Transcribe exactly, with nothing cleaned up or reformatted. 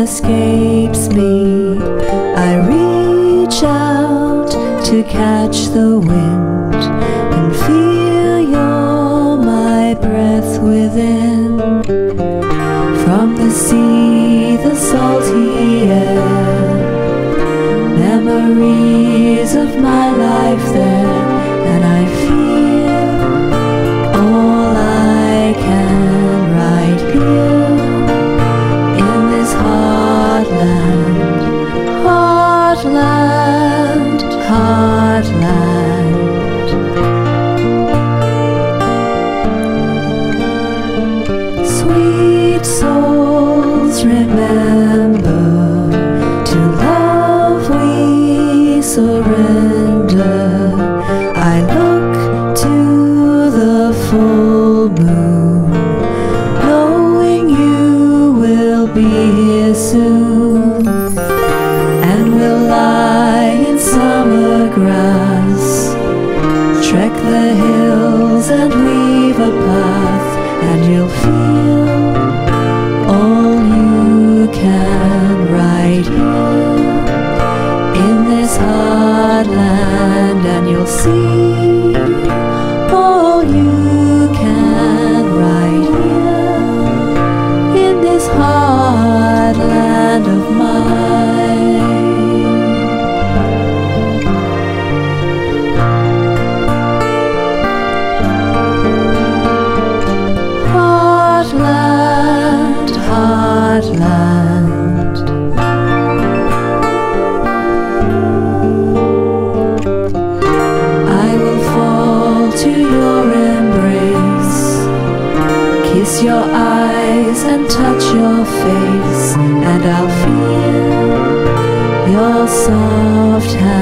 escapes me. I reach out to catch the wind and feel you're my breath within. From the sea, the salty air, memories of my life there, and I feel all I can right here in this heartland, heartland, heartland. Sweet souls, remember, to love we surrender. I look to the full moon, knowing you will be here soon, and we'll lie in summer grass, trek the hills and weave a path, and you'll feel all you can right here in this heartland, and you'll see all you can right here in this heartland of mine. Heartland, heartland. I will fall to your embrace, kiss your eyes and touch your face, and I'll feel your soft hand